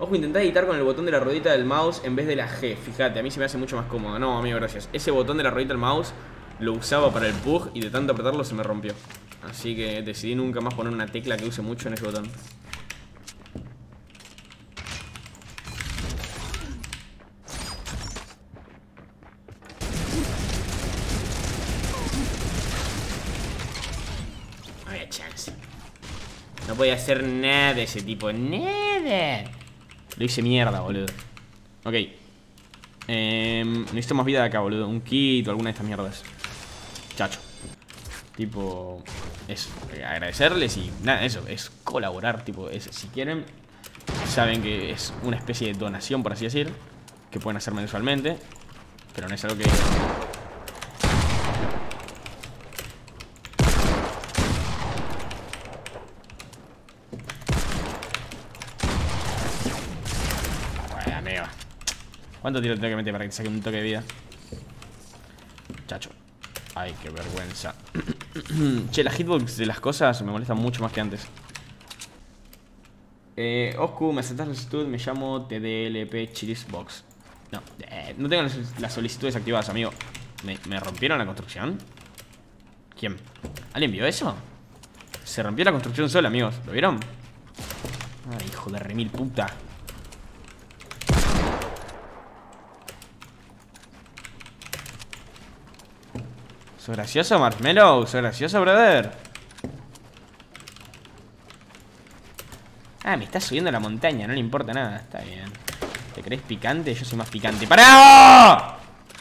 Ojo, intentá editar con el botón de la ruedita del mouse en vez de la G. Fíjate, a mí se me hace mucho más cómodo. No, amigo, gracias. Ese botón de la ruedita del mouse lo usaba para el pug y de tanto apretarlo se me rompió. Así que decidí nunca más poner una tecla que use mucho en ese botón. No había chance. No podía hacer nada de ese tipo. Nada. Lo hice mierda, boludo. Ok. Necesito más vida de acá, boludo. Un kit o alguna de estas mierdas. Chacho. Tipo... Eso. Agradecerles y... Nada, eso. Es colaborar. Tipo, si quieren... Saben que es una especie de donación, por así decir. Que pueden hacer mensualmente. Pero no es algo que... ¿Cuánto tiro tengo que meter para que saque un toque de vida? Chacho. Ay, qué vergüenza. Che, las hitbox de las cosas me molestan mucho más que antes. Oscu, me aceptas la solicitud. Me llamo TDLP Chilisbox. No, no tengo las solicitudes activadas, amigo. ¿Me rompieron la construcción? ¿Quién? ¿Alguien vio eso? Se rompió la construcción sola, amigos. ¿Lo vieron? Ay, hijo de remil puta. ¿Sos gracioso, Marshmallow? ¿Sos gracioso, brother? Ah, me está subiendo a la montaña, no le importa nada. Está bien. ¿Te crees picante? Yo soy más picante. ¡Pará!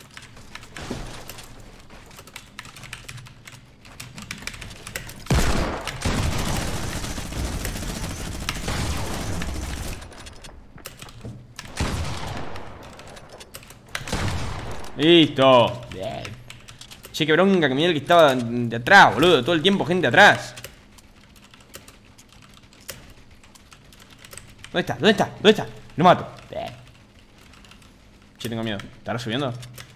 Listo. Bien. Che, qué bronca que Miguel que estaba de atrás, boludo. Todo el tiempo gente atrás. ¿Dónde está? ¿Dónde está? ¿Dónde está? Lo mato. Che, tengo miedo. ¿Estará subiendo?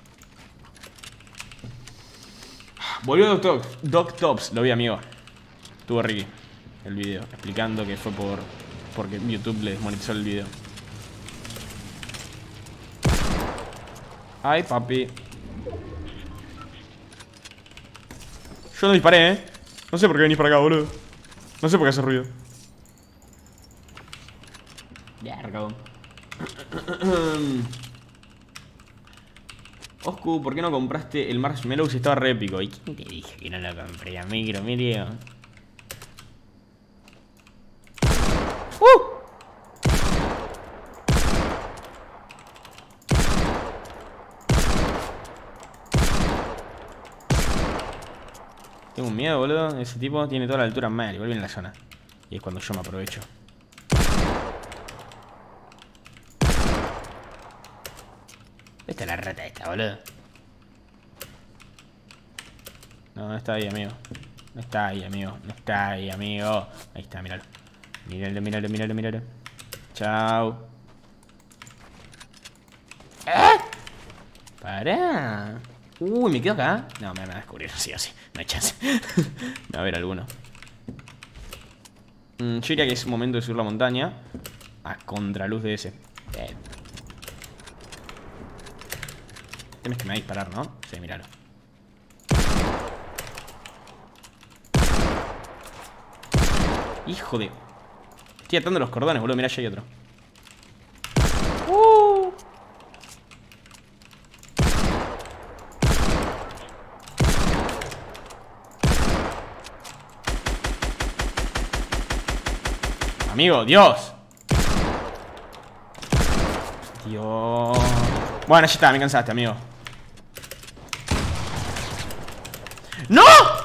Volvió Doc Tops. Lo vi, amigo. Tuvo Ricky el video explicando que fue porque YouTube le desmonetizó el video. Ay, papi. Yo no disparé, ¿eh? No sé por qué venís para acá, boludo. No sé por qué hace ruido. Ya, recabón. Oscu, ¿por qué no compraste el Marshmallow si estaba re épico? ¿Y quién te dije que no lo compré, amigo? Mire. Tengo un miedo, boludo. Ese tipo tiene toda la altura mal. Igual viene en la zona. Y es cuando yo me aprovecho. Esta es la rata esta, boludo. No, no está ahí, amigo. No está ahí, amigo. No está ahí, amigo. Ahí está, míralo. Míralo, míralo, míralo, míralo. Chao. Pará. Uy, ¿me quedo acá? No, me van a descubrir, sí o sí. No hay chance. Me va a ver alguno. Yo diría que es momento de subir la montaña a contraluz de ese. Tienes que me va a disparar, ¿no? Sí, míralo. Hijo de... Estoy atando los cordones, boludo. Mirá, allá hay otro. Amigo, Dios. Dios. Bueno, ya está, me cansaste, amigo. ¡No!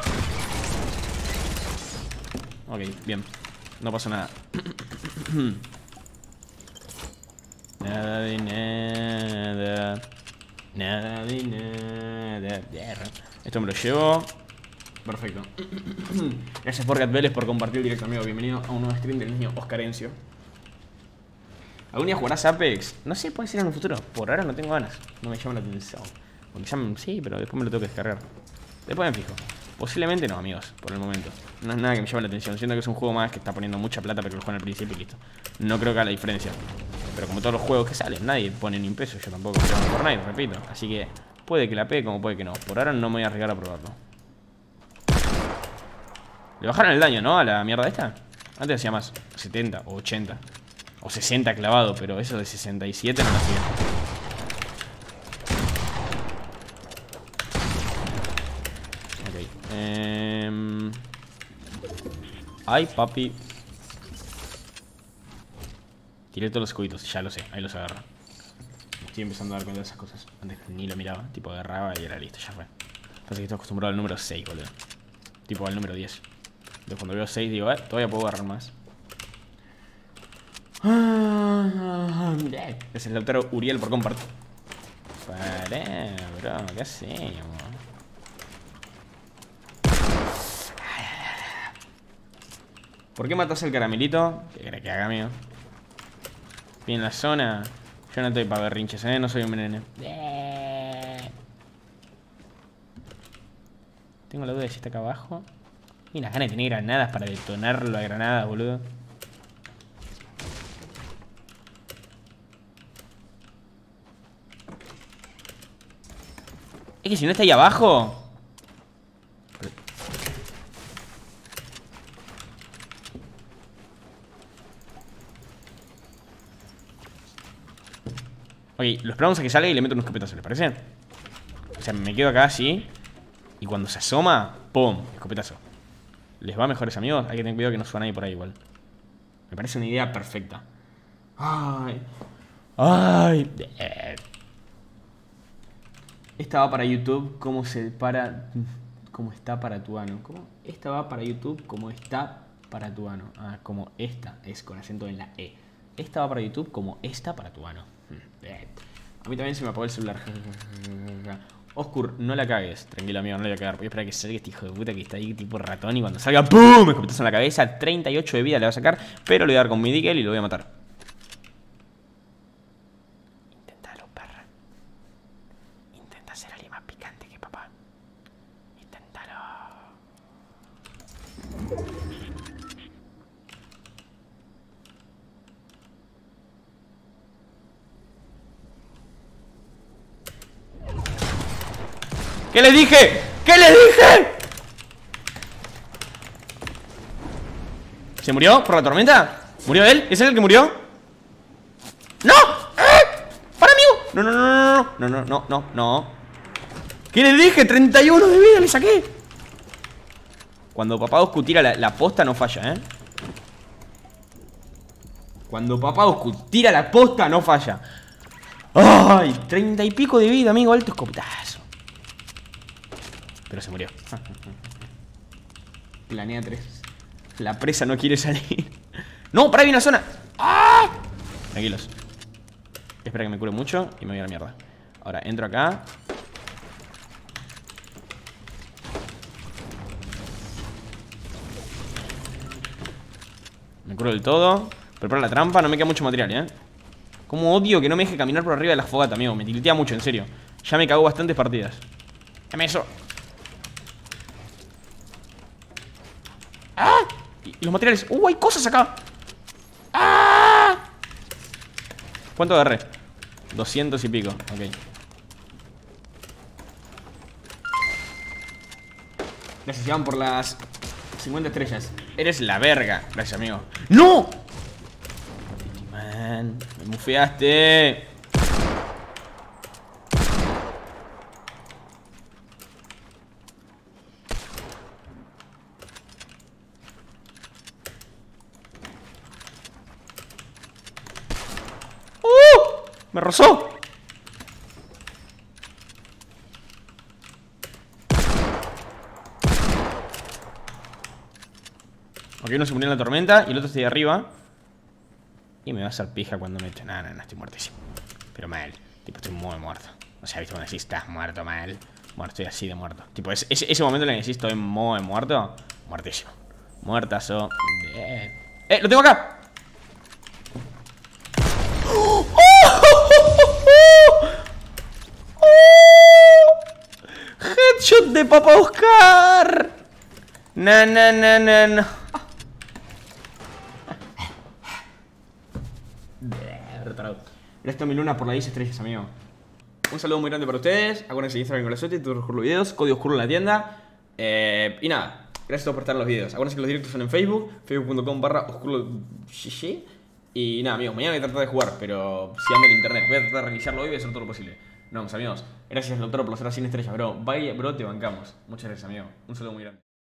Ok, bien. No pasó nada. Nada de nada. Nada de nada. Esto me lo llevo. Perfecto. Gracias por Gatveles por compartir el directo, amigo. Bienvenido a un nuevo stream del niño Oscarencio. ¿Algún día jugarás Apex? No sé, puede ser en un futuro. Por ahora no tengo ganas. No me llama la atención. Porque ya sí, pero después me lo tengo que descargar. Después me fijo. Posiblemente no, amigos, por el momento. No es nada que me llame la atención. Siento que es un juego más que está poniendo mucha plata para que lo jueguen al principio y listo. No creo que haga la diferencia. Pero como todos los juegos que salen, nadie pone ni un peso. Yo tampoco juego en Fortnite, repito. Así que puede que la pegue como puede que no. Por ahora no me voy a arriesgar a probarlo. Le bajaron el daño, ¿no? A la mierda esta. Antes hacía más 70 o 80 o 60 clavado, pero eso de 67 no lo hacía. Ok. Ay, papi. Tiré todos los cubitos, ya lo sé, ahí los agarro. Estoy empezando a dar cuenta de esas cosas. Antes ni lo miraba, tipo agarraba y era listo, ya fue. Pasa que estoy acostumbrado al número 6, boludo. Tipo al número 10. Entonces cuando veo 6 digo, todavía puedo agarrar más. Es el doctor Uriel por compartir. Pará, bro, ¿qué hacemos? ¿Por qué matas al caramelito? ¿Qué crees que haga, amigo? Estoy en la zona. Yo no estoy para berrinches, no soy un nene. Tengo la duda de si está acá abajo. Y las ganas de tener granadas para detonarlo a granadas, boludo. Es que si no está ahí abajo. Ok, lo esperamos a que salga y le meto unos escopetazos, ¿les parece? O sea, me quedo acá así. Y cuando se asoma, ¡pum! Escopetazo. ¿Les va mejores amigos? Hay que tener cuidado que no suba nadie por ahí igual. Me parece una idea perfecta. Ay. Ay. Esta va para YouTube como se para... Como está para tu ano. ¿Cómo? Esta va para YouTube como está para tu ano. Ah, como esta es con acento en la E. Esta va para YouTube como esta para tu ano. A mí también se me apagó el celular. Oscur, no la cagues. Tranquilo, amigo, no le voy a cagar. Voy a esperar a que salga este hijo de puta que está ahí tipo ratón. Y cuando salga, ¡pum! Me escopetazo en la cabeza. 38 de vida le va a sacar. Pero le voy a dar con mi Deagle y lo voy a matar. Inténtalo, perra. Intenta ser alguien más picante que papá. Inténtalo. ¿Qué le dije? ¿Qué le dije? ¿Se murió por la tormenta? ¿Murió él? ¿Es él el que murió? ¡No! ¡Para, amigo! No, no, no, no, no, no, no, no, no. ¿Qué le dije? 31 de vida le saqué. Cuando papá Oscu tira la posta no falla, ¿eh? Cuando papá Oscu tira la posta no falla. ¡Ay! 30 y pico de vida, amigo. Alto escopetazo. Pero se murió. Planea 3. La presa no quiere salir. ¡No! ¡Para ahí hay una zona! ¡Ah! Tranquilos. Espera que me cure mucho y me voy a la mierda. Ahora, entro acá. Me curo del todo. Preparo la trampa, no me queda mucho material, ¿eh? Como odio que no me deje caminar por arriba de la fogata, amigo. Me tiltea mucho, en serio. Ya me cagó bastantes partidas. Dame eso. ¡Ah! Y los materiales. Hay cosas acá. ¡Ah! ¿Cuánto agarré? 200 y pico, ok. Gracias, Iván, por las 50 estrellas. Eres la verga. Gracias, amigo. ¡No! Man, me mufeaste. Me rozó. Ok, uno se murió en la tormenta y el otro está ahí arriba. Y me va a hacer pija cuando me eche. No, estoy muertísimo. Pero mal, tipo, estoy muy muerto. O sea, viste cuando decís, estás muerto mal. Bueno, estoy así de muerto. Tipo, ese momento en el que decís, estoy muy muerto. Muertísimo. Muertazo. ¡Lo tengo acá! Headshot de Papá Oscar. No. lado. Gracias a mi luna por la 10 estrellas, amigo. Un saludo muy grande para ustedes. Acuérdense de Instagram con la suerte y todos los videos. Código oscuro en la tienda. Y nada, gracias a todos por estar en los videos. Acuérdense que los directos son en Facebook, facebook.com/oscuro. Y nada, amigos, mañana voy a tratar de jugar, pero si anda en internet, voy a tratar de reiniciarlo hoy y voy a hacer todo lo posible. Nos vemos, amigos. Gracias, Lautaro, por las horas 100 estrellas, bro. Bye, bro, te bancamos. Muchas gracias, amigo. Un saludo muy grande.